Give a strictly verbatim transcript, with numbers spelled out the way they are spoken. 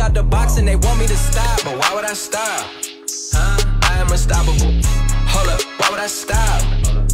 out the box and they want me to stop. But why would I stop? Huh? I am unstoppable. Hold up, why would I stop?